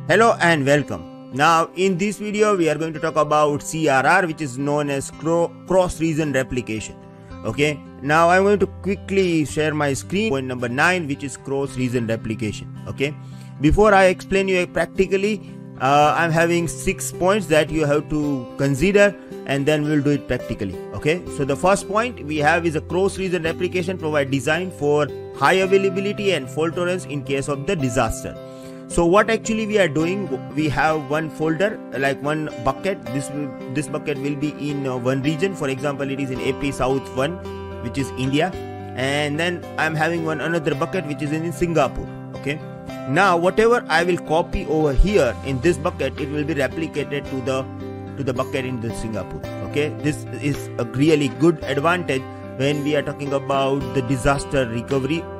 Hello and welcome. Now in this video we are going to talk about CRR, which is known as cross-region replication. Okay, now I'm going to quickly share my screen. Point number 9, which is cross-region replication. Okay, before I explain you practically, I'm having 6 points that you have to consider, and then we'll do it practically. Okay, so the first point we have is a cross-region replication provide design for high availability and fault tolerance in case of the disaster. So what actually we are doing, we have one folder, like one bucket. This bucket will be in one region. For example, it is in AP South 1, which is India, and then I'm having another bucket which is in Singapore. Okay, now whatever I will copy over here in this bucket, it will be replicated to the bucket in the Singapore. Okay, this is a really good advantage when we are talking about the disaster recovery